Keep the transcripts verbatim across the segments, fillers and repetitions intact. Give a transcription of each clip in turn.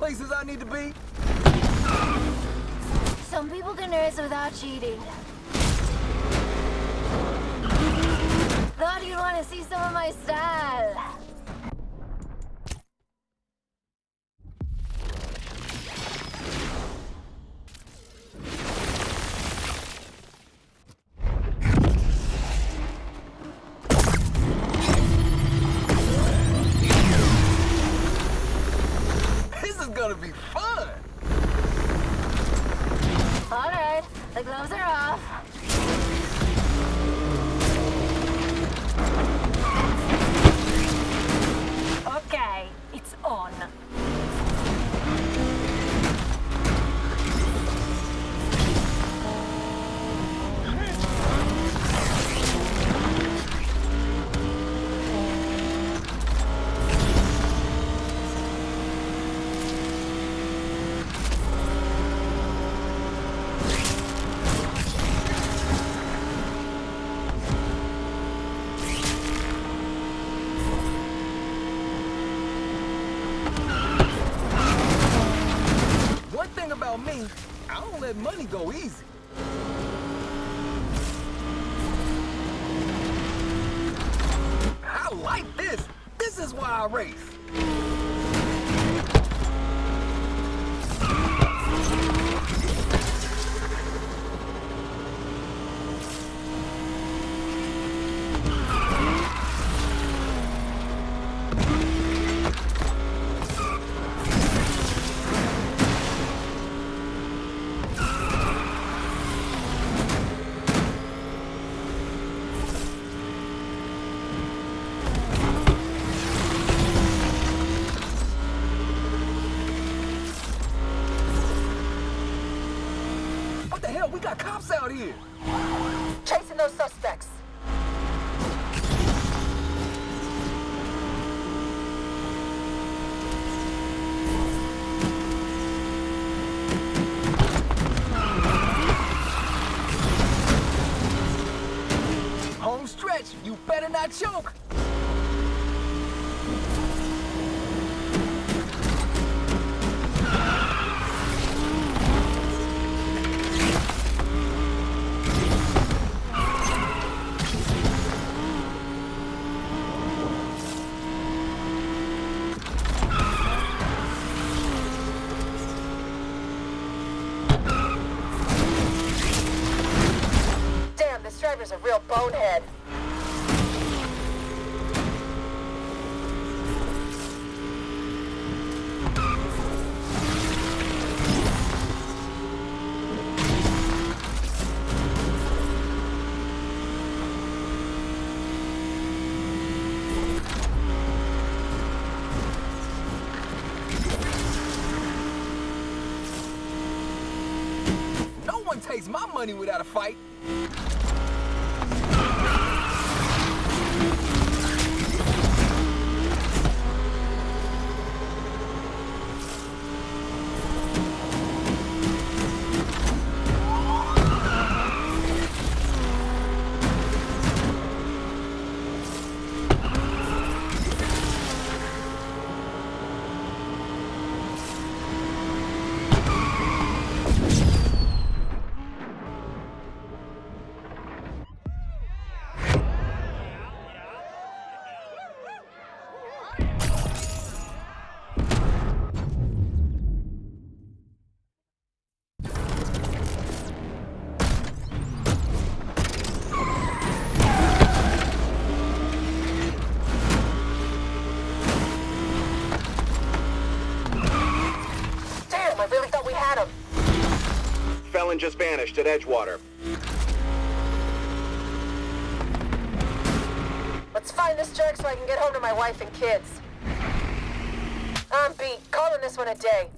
places I need to be? Some people can race without cheating. Thought you'd want to see some of my style. This is gonna be fun! All right, the gloves are off. Okay, it's on. One thing about me, I don't let money go easy. I like this. This is why I race. What the hell? We got cops out here. Chasing those suspects. Home stretch. You better not choke. Damn, this driver's a real bonehead. No one takes my money without a fight. Damn, I really thought we had him. Felon just vanished at Edgewater. Let's find this jerk so I can get home to my wife and kids. I'm beat. Calling this one a day.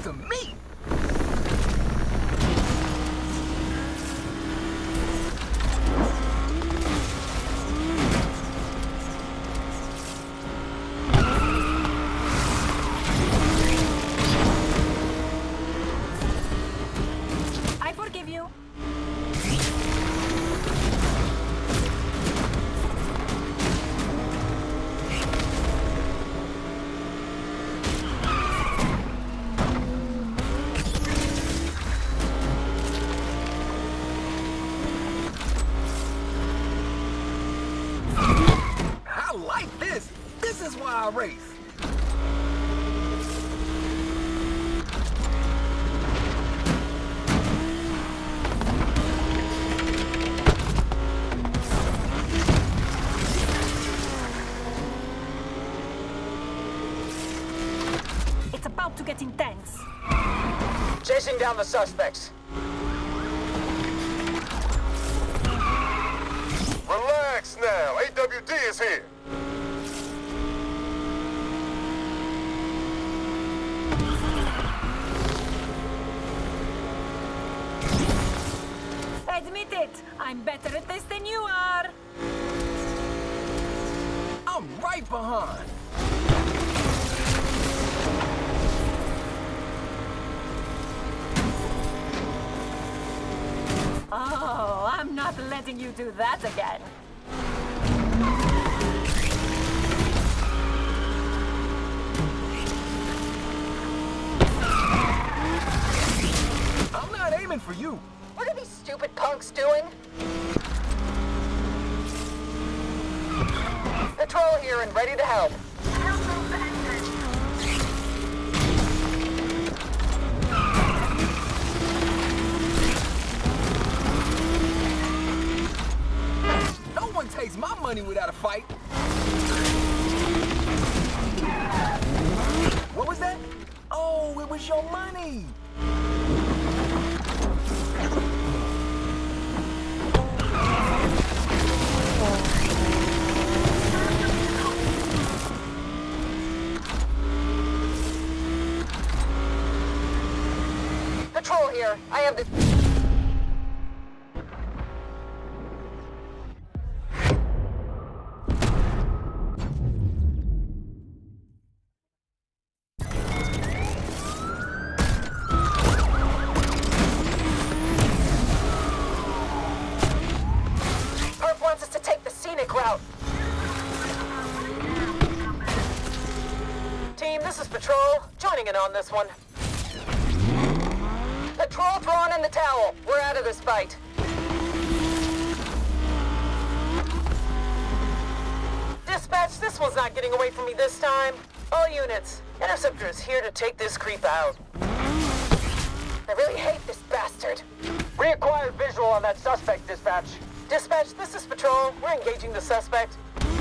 to me. I forgive you. I like this. This is why I race. It's about to get intense. Chasing down the suspects. Relax now. A W D is here. Admit it, I'm better at this than you are. I'm right behind. Oh, I'm not letting you do that again. I'm not aiming for you. What are these stupid punks doing? Patrol here and ready to help. No one takes my money without a fight. What was that? Oh, it was your money. Patrol here. I have the... Perp wants us to take the scenic route. Team, this is Patrol. Joining in on this one. Patrol throwing in the towel. We're out of this fight. Dispatch, this one's not getting away from me this time. All units, Interceptor is here to take this creep out. I really hate this bastard. Reacquired visual on that suspect, dispatch. Dispatch, this is Patrol. We're engaging the suspect.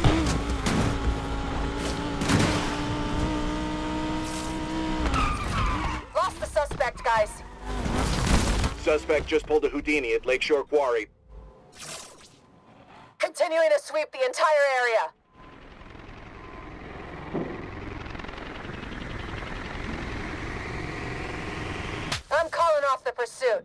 Lost the suspect, guys. Suspect just pulled a Houdini at Lakeshore Quarry. Continuing to sweep the entire area. I'm calling off the pursuit.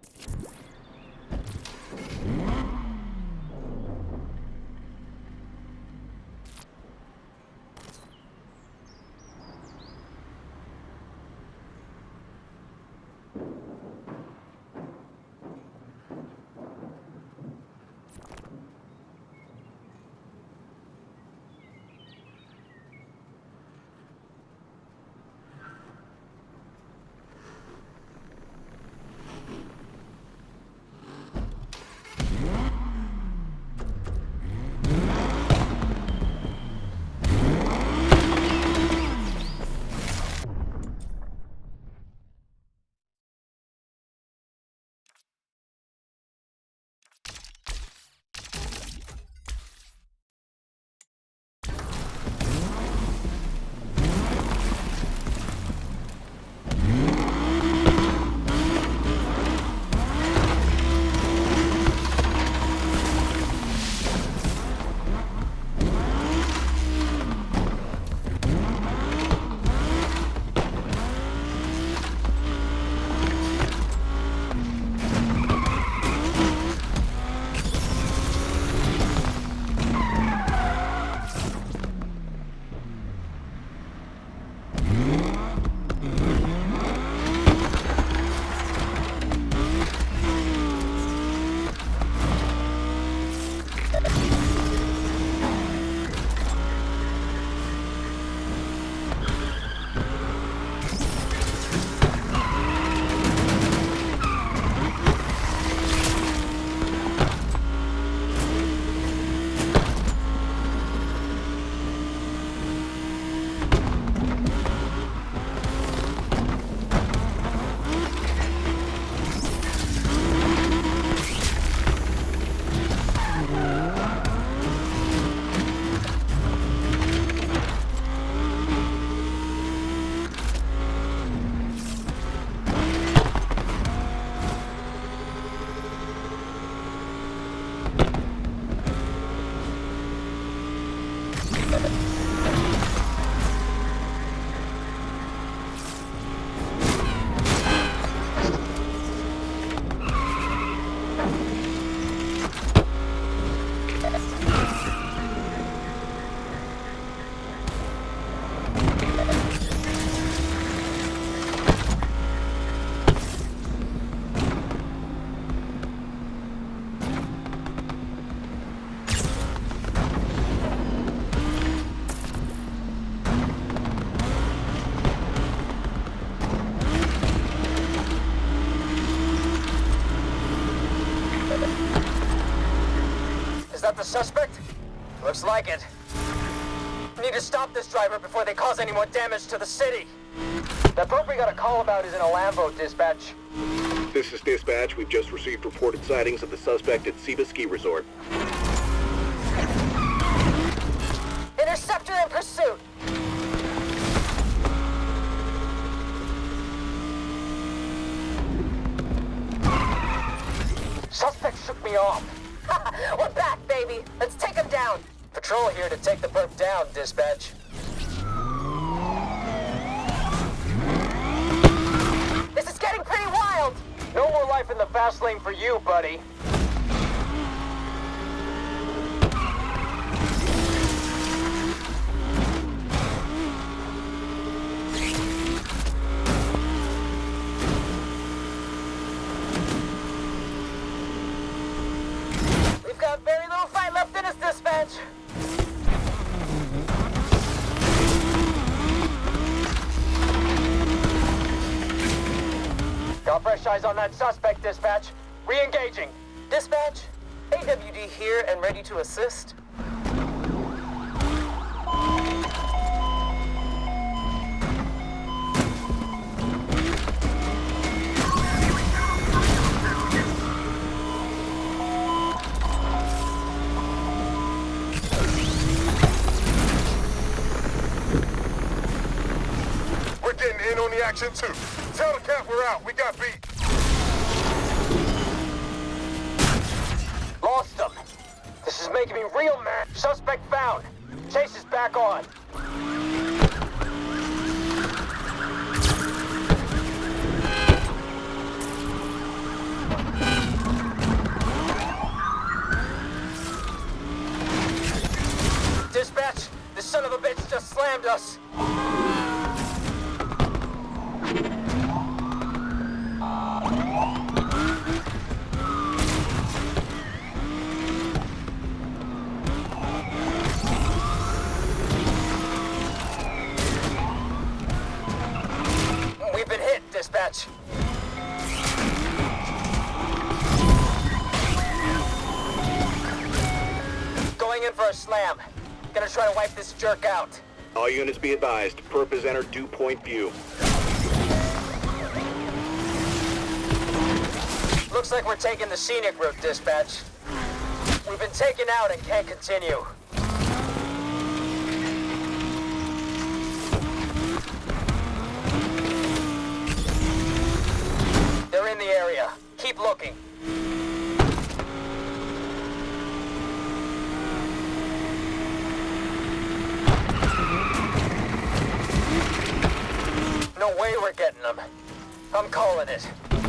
Is that the suspect? Looks like it. Need to stop this driver before they cause any more damage to the city. That perp we got a call about is in a Lambo, dispatch. This is dispatch. We've just received reported sightings of the suspect at Siva Ski Resort. Interceptor in pursuit. Suspect shook me off. We're back, baby. Let's take him down. Patrol here to take the perp down, dispatch. This is getting pretty wild. No more life in the fast lane for you, buddy. We've got very little fight left in us, dispatch. Got fresh eyes on that suspect, dispatch. Re-engaging. Dispatch, A W D here and ready to assist. We're getting in on the action too. Tell the cat we're out. We got beat. Lost him. This is making me real mad. Suspect found. Chase is back on. Dispatch, this son of a bitch just slammed us. We've been hit, dispatch. Going in for a slam. Gonna try to wipe this jerk out. All units be advised. Perp has entered Dew Point View. Looks like we're taking the scenic route, dispatch. We've been taken out and can't continue. They're in the area. Keep looking. No way we're getting them. I'm calling it.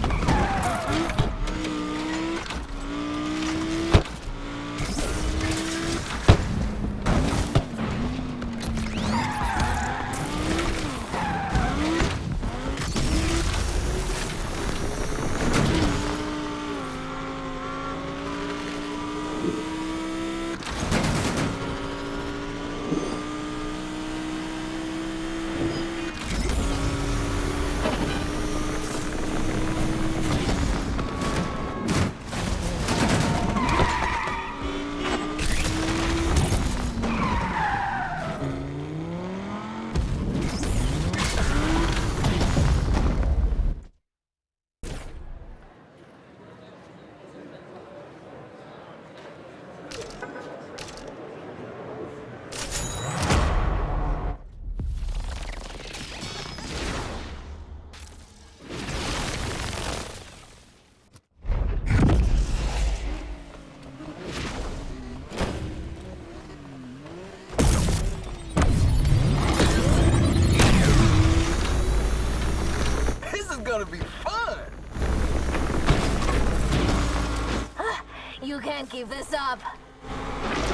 Gonna be fun. You can't keep this up.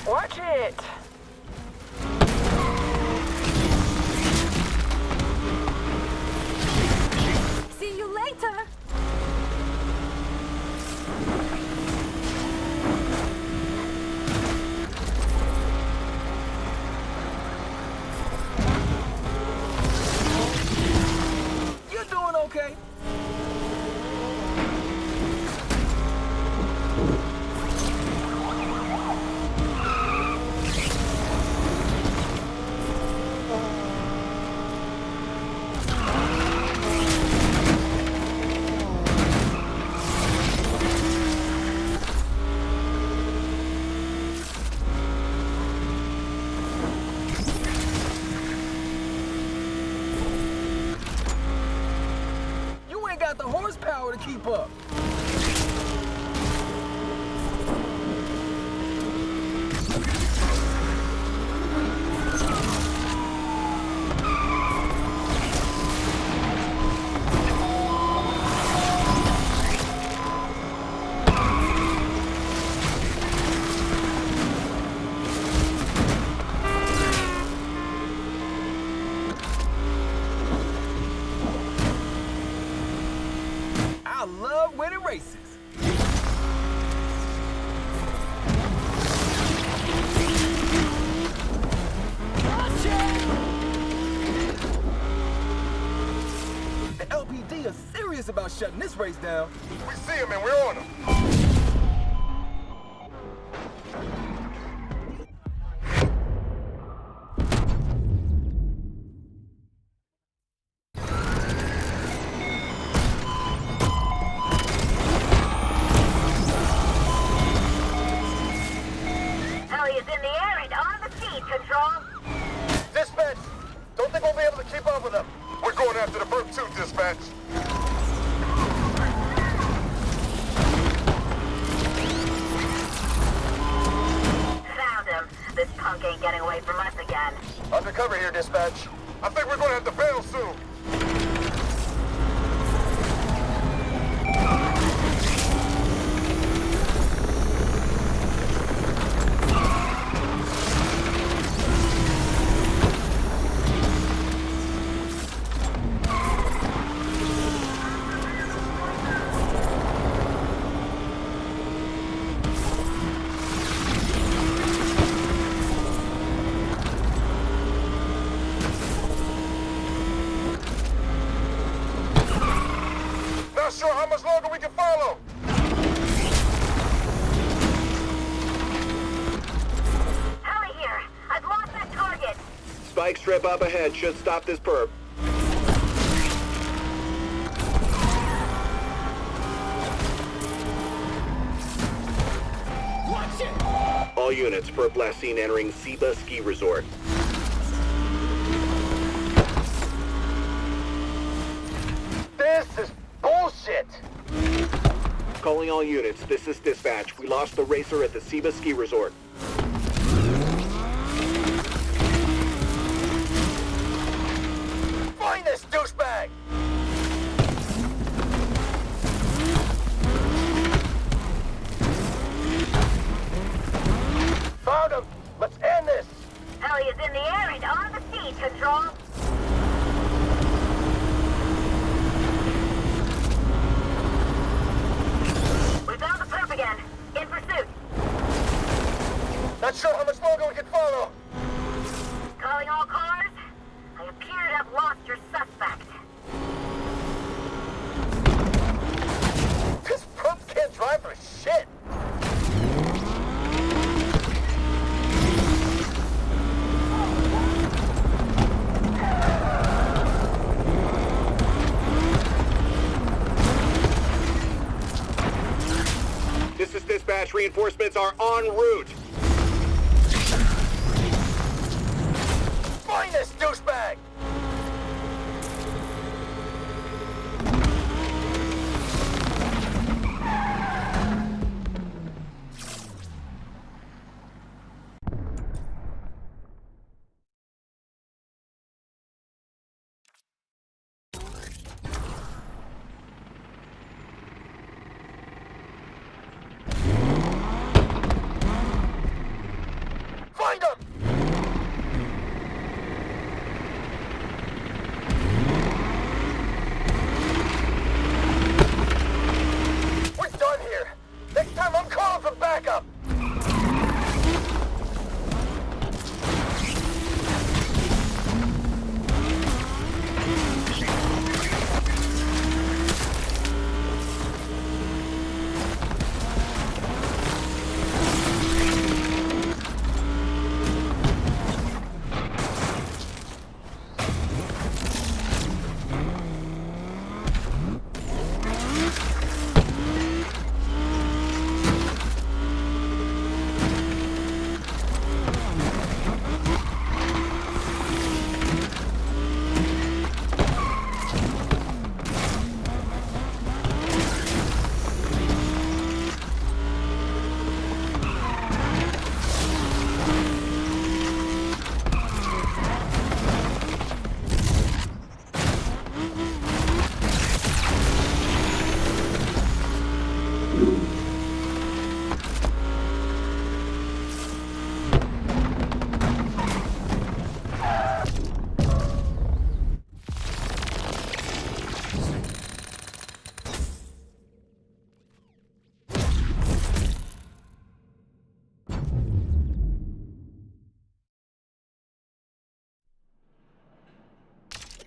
Watch it! See you later. You're doing okay. Got the horsepower to keep up. I love winning races. The L P D are serious about shutting this race down. We see him and we're on him. Ellie is in the air and on the feed, Control. Dispatch! Don't think we'll be able to keep up with them. We're going after the Burp too, Dispatch. Found him. This punk ain't getting away from us again. Undercover here, Dispatch. I think we're going to have to bail soon. Not sure how much longer we can follow. Ellie here. I've lost that target. Spike strip up ahead should stop this perp. Watch it! All units, perp last seen entering Seba Ski Resort. This is bullshit! Calling all units, this is dispatch. We lost the racer at the Seba Ski Resort. Find this douchebag! Found him! Let's end this! Ellie is in the air and on the feed, Control. We found the perp again. In pursuit. Not sure how much longer we can follow. Calling all cars. I appear to have lost your suspect. This perp can't drive for shit! This is dispatch. Reinforcements are en route. Find this douchebag!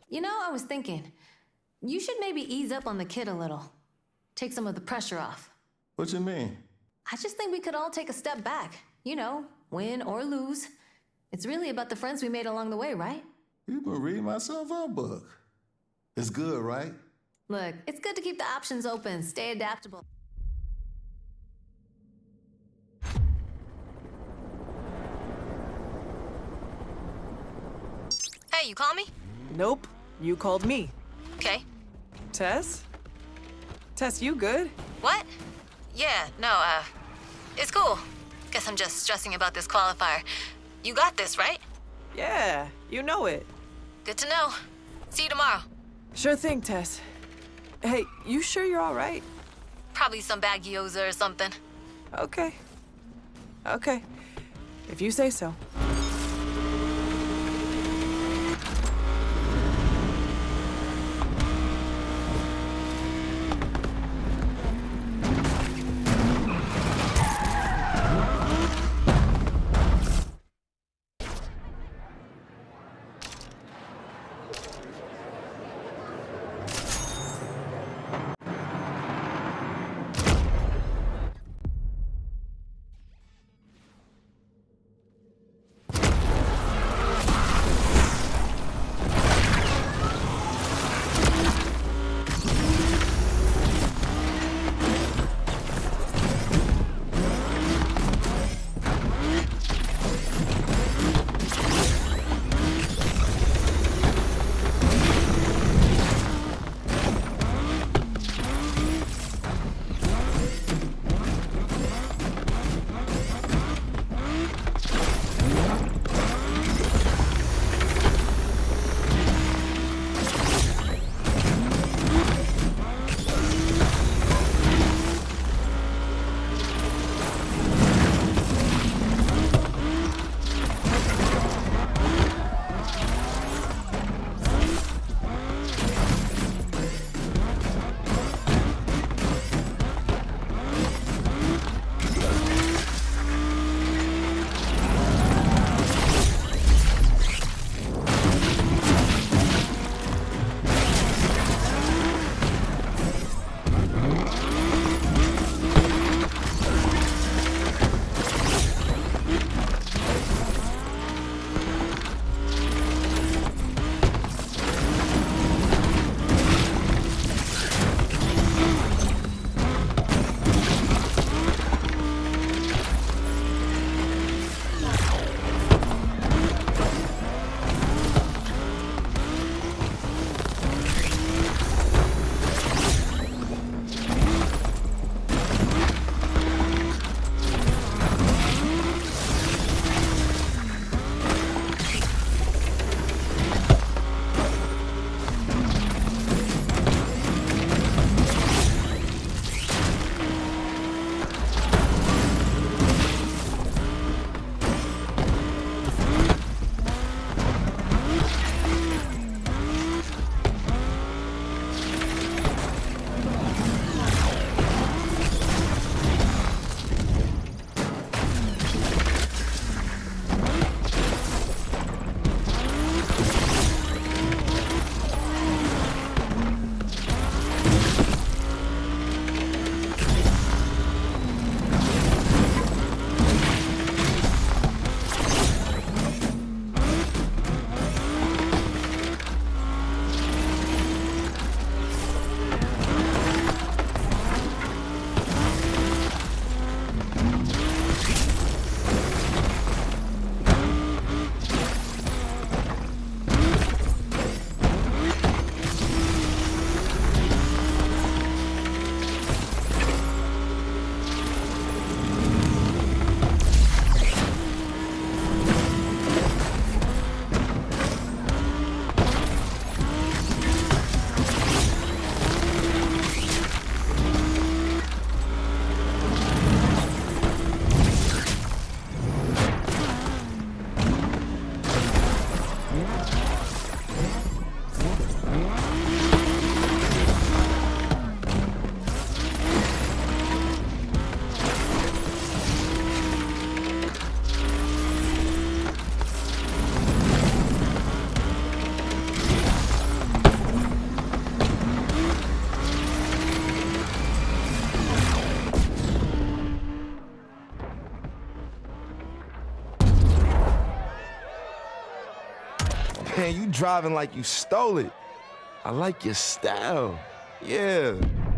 You know, I was thinking, you should maybe ease up on the kid a little. Take some of the pressure off. What you mean? I just think we could all take a step back. You know, win or lose. It's really about the friends we made along the way, right? You've been reading my self-help book. It's good, right? Look, it's good to keep the options open, stay adaptable. Hey, you call me? Nope. You called me. Okay. Tess? Tess, you good? What? Yeah, no, uh, it's cool. Guess I'm just stressing about this qualifier. You got this, right? Yeah, you know it. Good to know. See you tomorrow. Sure thing, Tess. Hey, you sure you're all right? Probably some bad gyoza or something. Okay. Okay. If you say so. Man, you driving like you stole it. I like your style. Yeah.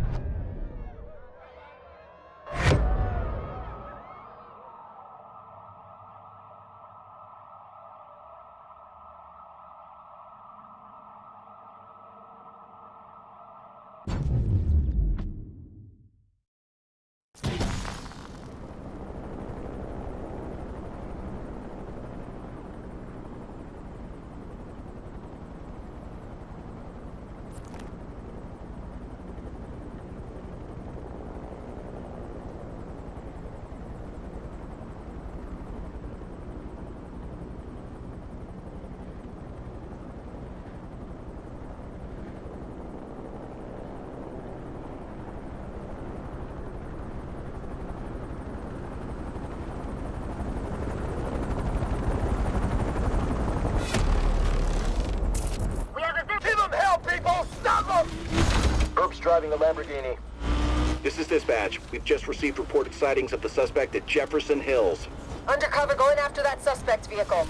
Driving the Lamborghini. This is dispatch. We've just received reported sightings of the suspect at Jefferson Hills. Undercover going after that suspect vehicle.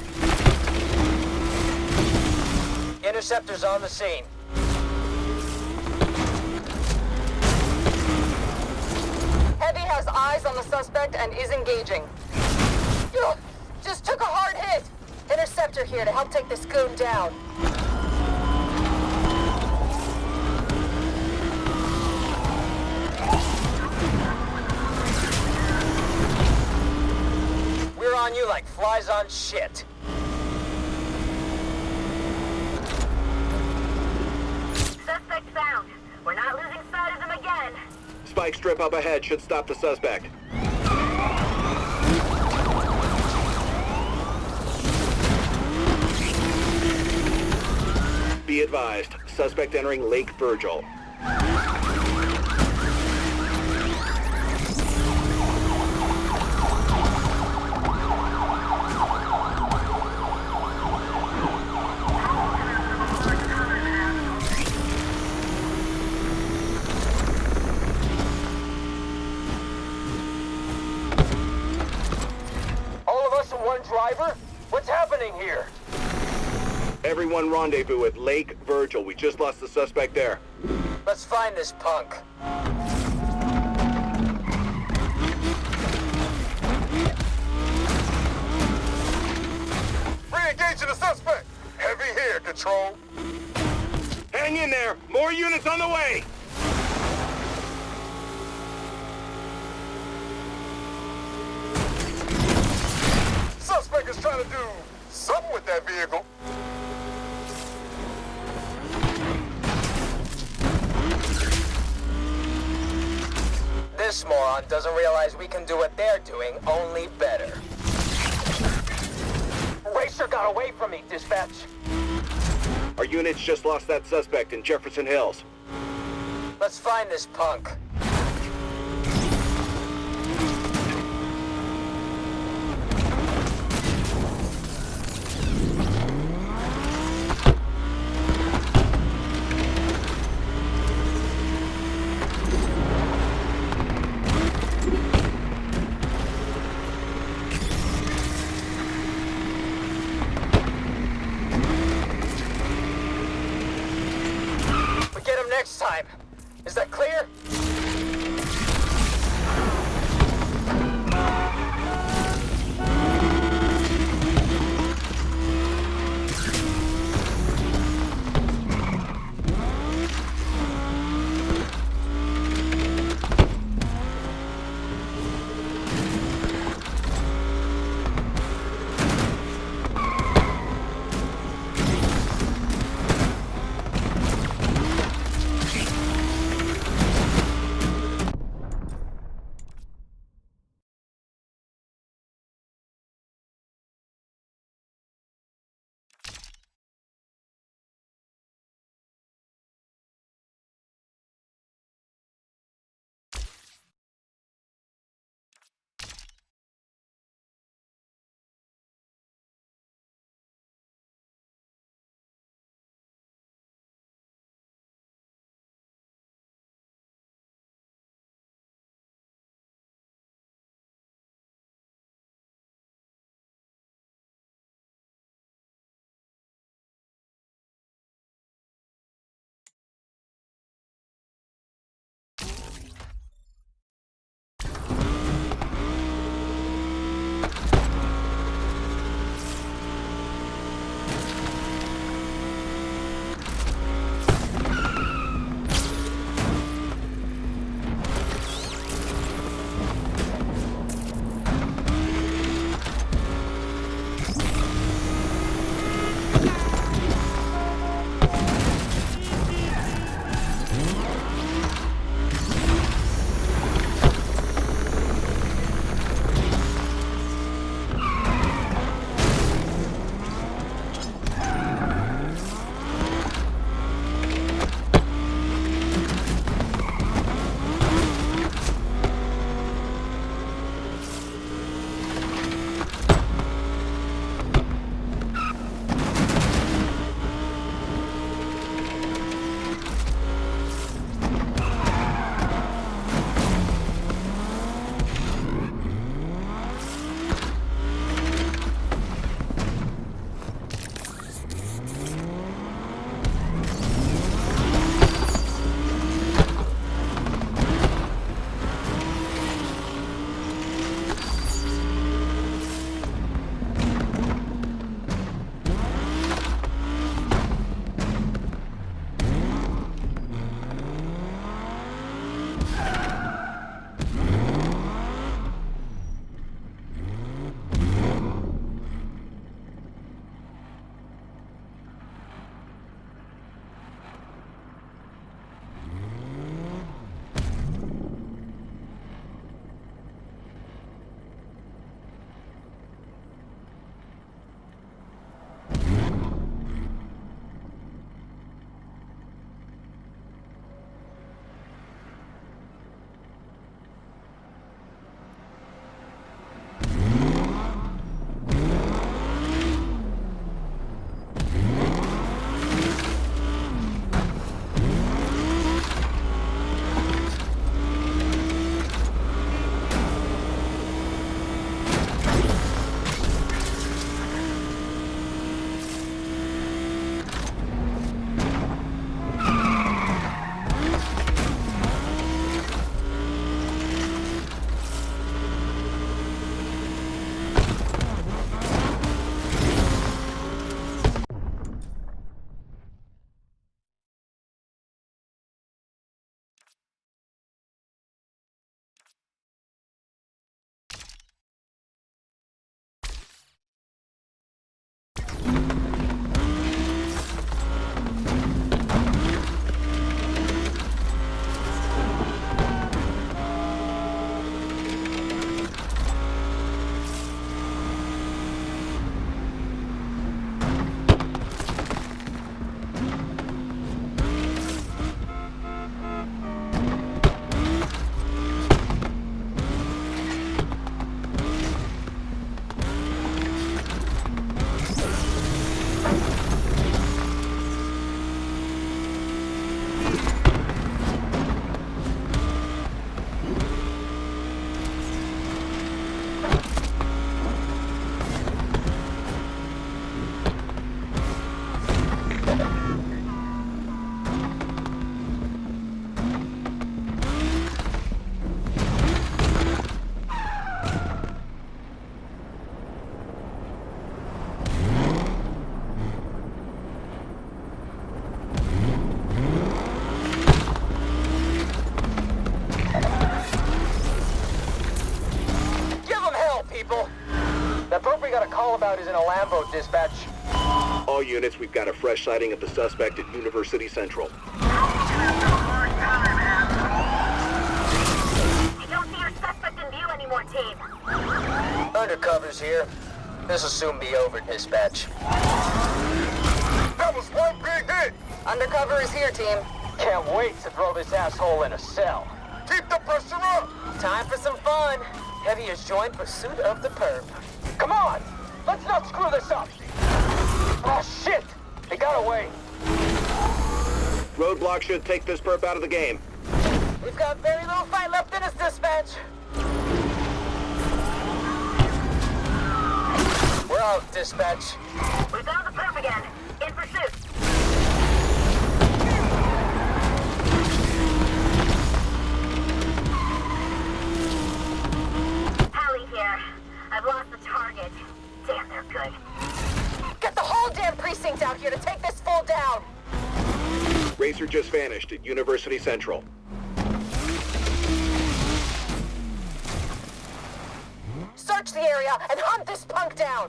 Interceptors on the scene. Heavy has eyes on the suspect and is engaging. Ugh, just took a hard hit. Interceptor here to help take this goon down. We're on you like flies on shit. Suspect found. We're not losing sight of him again. Spike strip up ahead should stop the suspect. Be advised, suspect entering Lake Virgil. Driver? What's happening here? Everyone rendezvous at Lake Virgil. We just lost the suspect there. Let's find this punk. Re-engaging the suspect. Heavy here, Control. Hang in there. More units on the way. Suspect is trying to do something with that vehicle. This moron doesn't realize we can do what they're doing, only better. Racer got away from me, dispatch. Our units just lost that suspect in Jefferson Hills. Let's find this punk. Next time. Is that clear? got a call about is in a Lambo, dispatch. All units, we've got a fresh sighting of the suspect at University Central. I don't see your suspect in view anymore, team. Undercover's here. This'll soon be over, dispatch. That was one big hit! Undercover is here, team. Can't wait to throw this asshole in a cell. Keep the pressure up! Time for some fun. Heavy has joined pursuit of the perp. Come on! Let's not screw this up! Oh, shit! They got away. Roadblock should take this perp out of the game. We've got very little fight left in us, dispatch. We're out, dispatch. We found the perp again. In pursuit. Hallie here. I've lost the target. Damn, they're good. Get the whole damn precinct out here to take this fool down. Racer just vanished at University Central. Search the area and hunt this punk down.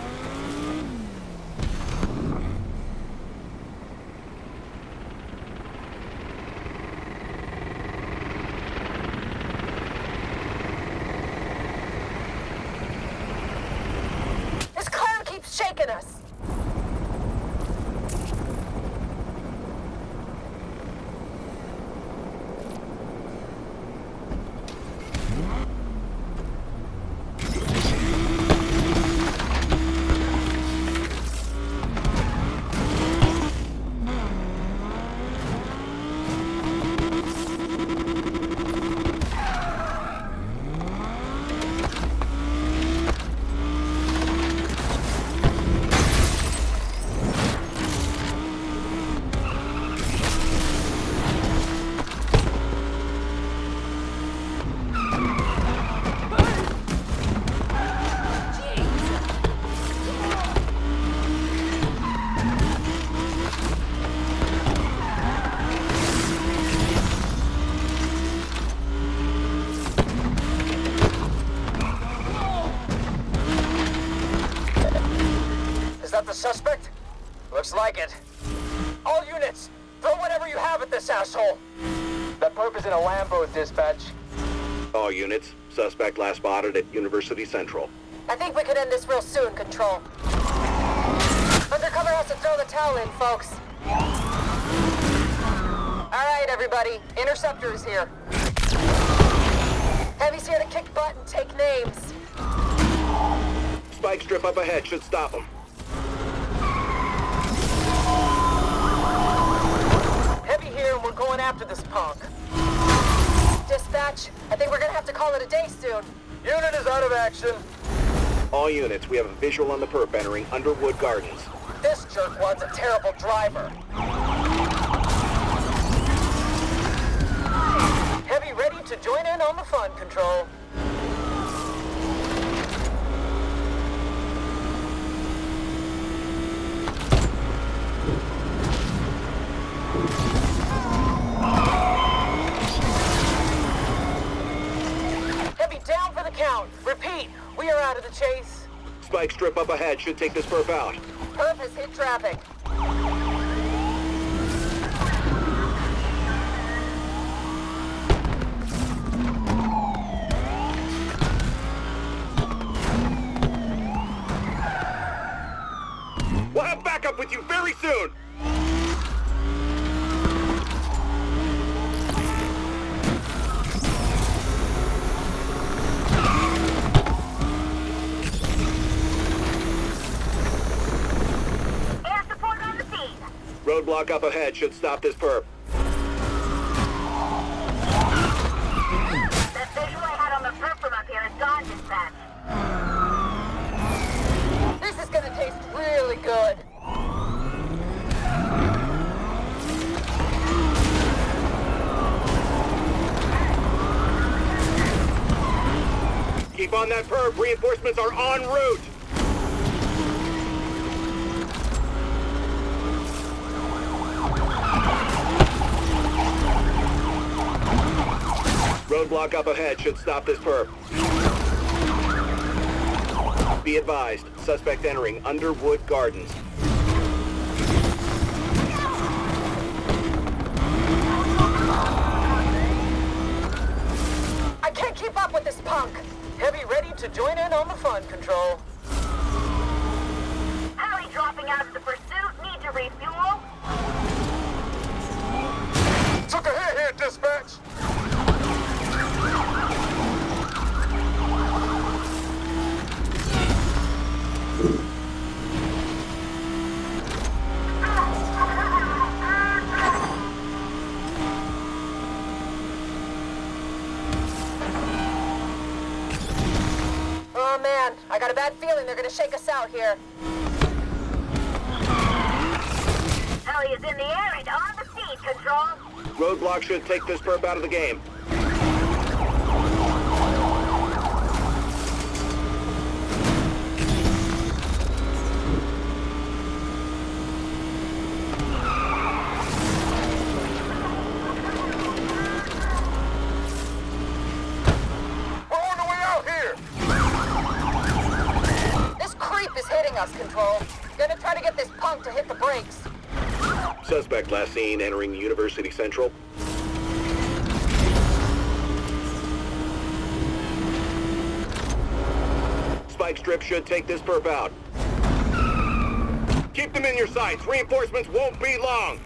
This clown keeps shaking us. The suspect? Looks like it. All units, throw whatever you have at this asshole. That perp is in a Lambo, dispatch. All units, suspect last spotted at University Central. I think we could end this real soon, Control. Undercover has to throw the towel in, folks. All right, everybody. Interceptor is here. Heavy's here to kick butt and take names. Spike strip up ahead should stop him. Heavy here, and we're going after this punk. Dispatch, I think we're gonna have to call it a day soon. Unit is out of action. All units, we have a visual on the perp entering Underwood Gardens. This jerkwad's a terrible driver. Heavy ready to join in on the fun, Control. Heavy down for the count. Repeat, we are out of the chase. Spike strip up ahead should take this perp out. Perp has hit traffic. We'll have backup with you very soon! Air support on the scene. Roadblock up ahead should stop this perp. That visual I had on the perp from up here is gone, dispatch. This is gonna taste really good. Keep on that perp. Reinforcements are en route. Roadblock up ahead should stop this perp. Be advised, suspect entering Underwood Gardens. I can't keep up with this punk. Heavy ready to join in on the fun, Control. Heli dropping out of the pursuit. Need to refuel. Took a hit here, dispatch. Oh man, I got a bad feeling they're gonna shake us out here. Heli is in the air and on the scene, Control. Roadblock should take this perp out of the game. We're on the way out here. This creep is hitting us, Control. Gonna try to get this punk to hit the brakes. Suspect last seen entering University Central. Spike strip should take this perp out. Keep them in your sights. Reinforcements won't be long.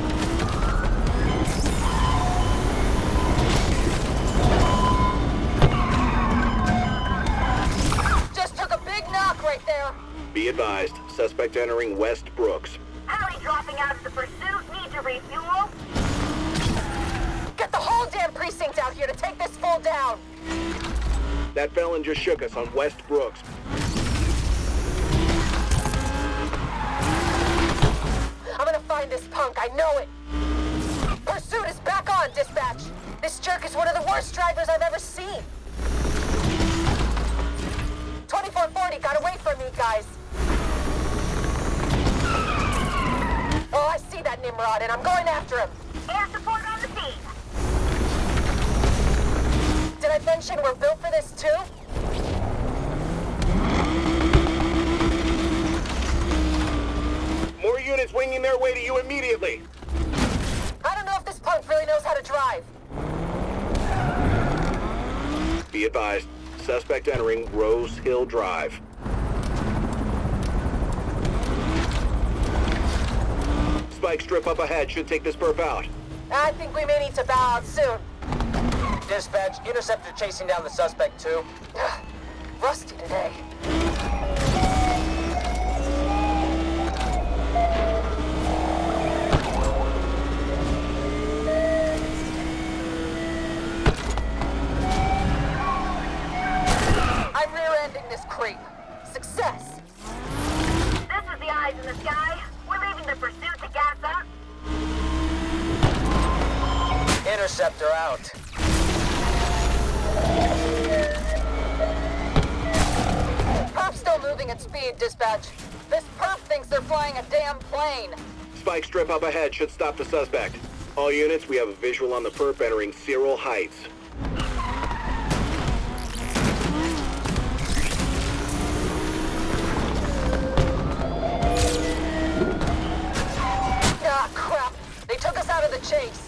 Just took a big knock right there. Be advised, suspect entering West Brooks. Heli dropping out of the pursuit. Need to refuel. Get the whole damn precinct out here to take this fool down. That felon just shook us on West Brooks. I'm gonna find this punk, I know it. Pursuit is back on, dispatch. This jerk is one of the worst drivers I've ever seen. twenty-four forty got away from me, guys. Oh, I see that Nimrod, and I'm going after him. Air support on the scene. Did I mention we're built for this, too? More units winging their way to you immediately. I don't know if this punk really knows how to drive. Be advised, suspect entering Rose Hill Drive. Spike strip up ahead should take this perp out. I think we may need to bow out soon. Dispatch, Interceptor chasing down the suspect too. Rusty today. I'm rear-ending this creep. Success. This is the eyes in the sky. We're leaving the pursuit to gas up. Interceptor out. Perp's still moving at speed, dispatch. This perp thinks they're flying a damn plane. Spike strip up ahead should stop the suspect. All units, we have a visual on the perp entering Cyril Heights. Ah, crap. They took us out of the chase.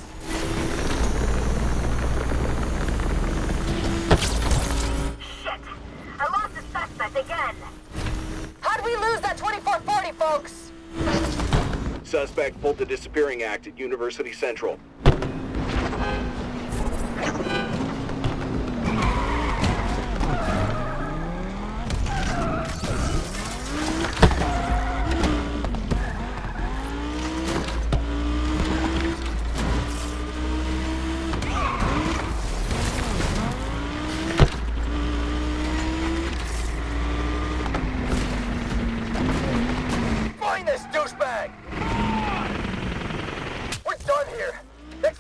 Shit! I lost the suspect again. How'd we lose that twenty-four forty, folks? Suspect pulled the disappearing act at University Central. Find this douchebag! We're done here. They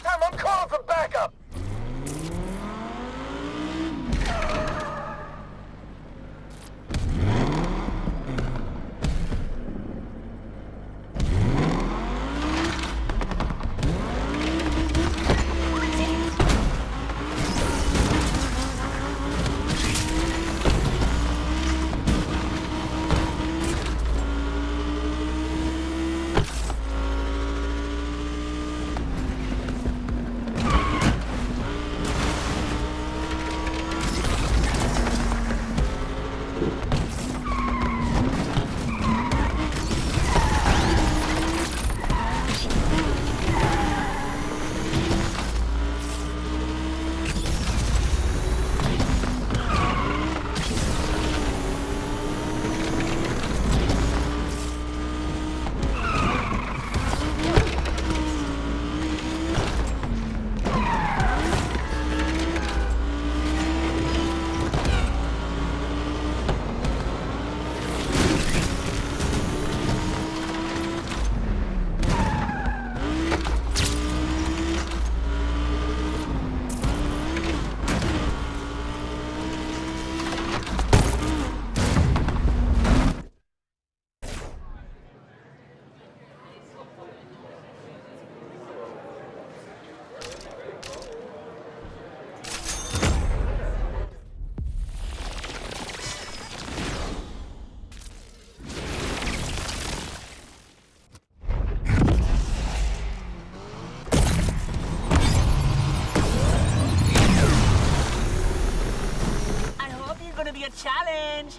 revenge.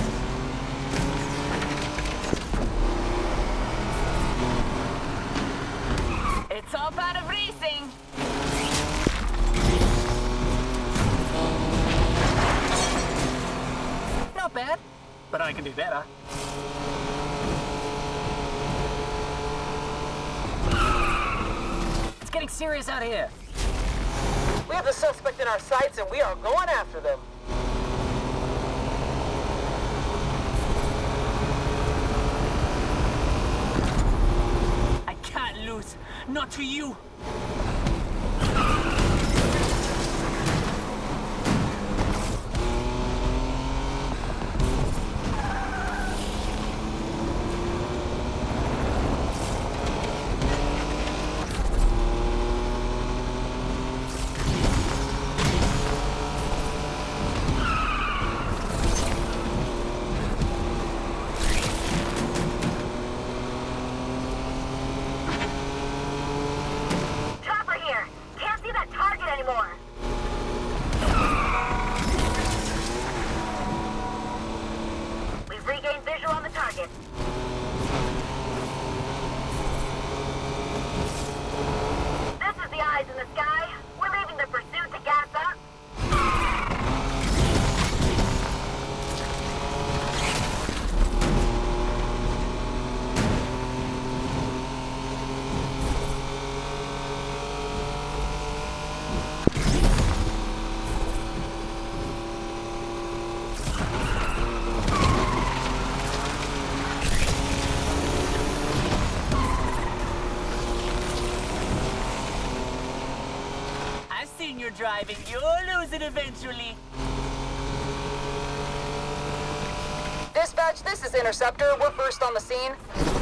It's all part of racing. Not bad, but I can do better. It's getting serious out here. We have the suspect in our sights and we are going after them. I can't lose. Not to you. You're driving, you'll lose it eventually. Dispatch, this is Interceptor. We're first on the scene.